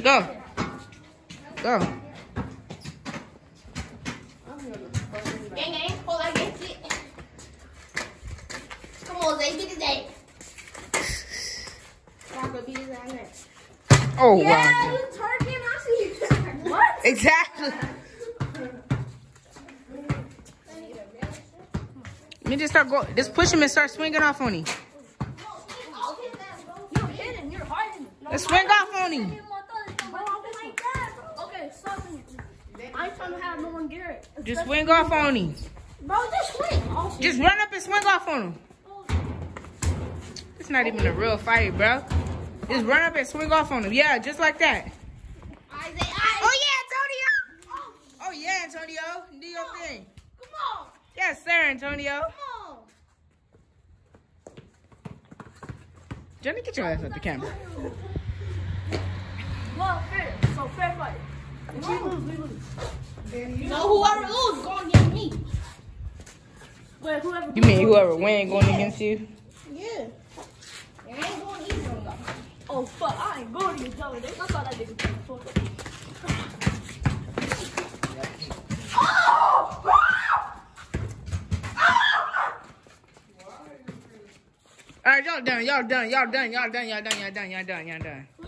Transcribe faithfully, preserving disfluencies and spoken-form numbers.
Go. Go. Gang, gang, hold on, gang, sit. Come on, Zay, beat his ass. I'm gonna beat his ass next. Oh, yeah, wow. Yeah, you turkey and I see you. What? Exactly. Let me just start go. Just push him and start swinging off on him. You're hitting. You're hiding. Let's swing off on him. Okay, stop it. I ain't trying to have no one get it. Just swing off on him. Bro, just swing. Just run up and swing off on him. It's not even a real fight, bro. Just run up and swing off on him. Yeah, just like that. Oh, yeah, Antonio. Oh, yeah, Antonio. Do your thing. Come on. Yes, sir, Antonio. Come on. Johnny, get your ass up the camera. Well, fair. So, fair fight. If we lose, we lose. So, whoever loses, going against me. Wait, whoever You mean whoever win going yeah. against you? Yeah. I ain't going either one, though. Oh, fuck. I ain't going against y'all. I thought that nigga was fuck. All right, y'all done. Y'all done. Y'all done. Y'all done. Y'all done. Y'all done. Y'all done. Y'all done.